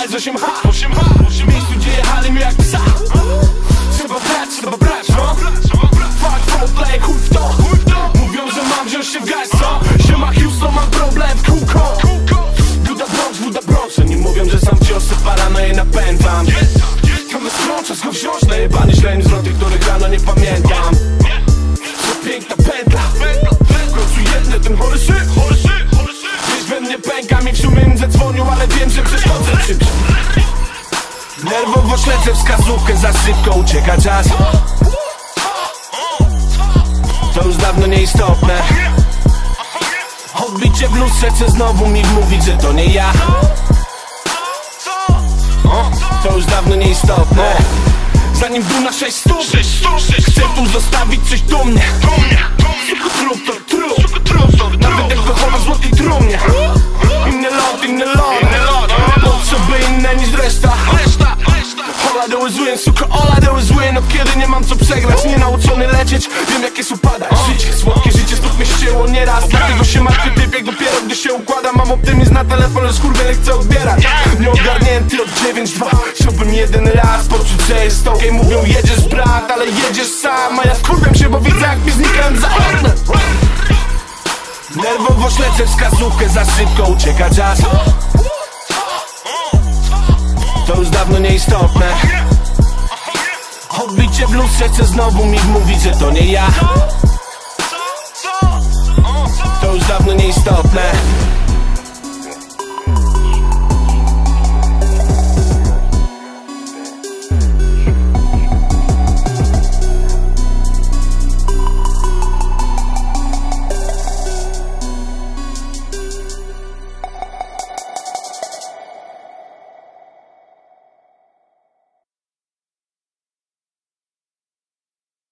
jest 8H. W miejscu gdzie jechali mnie jak psa. Trzeba brać, no. Fuck, roleplay, chuj w to. Mówią, że mam wziąć się w garść, co? Siema Houston, mam problem w kółko. Buda Bronx, oni mówią, że sam wciąż se paranoję napędzam. Tam jest czas go wziąć, najebany źle zwroty, których rano nie pamiętam. Co piękna pętla, w końcu jedne ten chory syf. Gdzieś we mnie pęka, mi w sumie im zadzwonił, ale wiem, że przeszkodzę czymś. Nerwowo śledzę wskazówkę, za szybko ucieka czas. To już dawno nieistotne. Odbicie w lustrze chce znowu mi mówić, że to nie ja. To już dawno nieistotne. Zanim dół na 6 stóp, chcę tu zostawić coś do mnie. Suko trup to trup, nawet jak to chowa w złotej trumnie. Inny lot, potrzeby inne niż reszta. All I do is win, suko, all I do is win. Od kiedy nie mam co przegrać, nie nauczony lecieć, wiem jak jest upadać. Życie, słodkie życie, znów mnie ścięło nieraz. Dlatego się martwię typ, jak dopiero gdy się układa. Mam optymizm na telefon, lecz kurwa nie chcę odbierać. Nieogarnięty od 9-2, chciałbym jeden raz poczuć, że jest okej. Mówią jedziesz brat, ale jedziesz sam. A ja skurwiam się, bo widzę jak mi znikam za oknem. Nerwowo śledzę wskazówkę, za szybko ucieka czas. To już dawno nieistotne. Odbicie w lustrze chce znowu mi mówić, że to nie ja.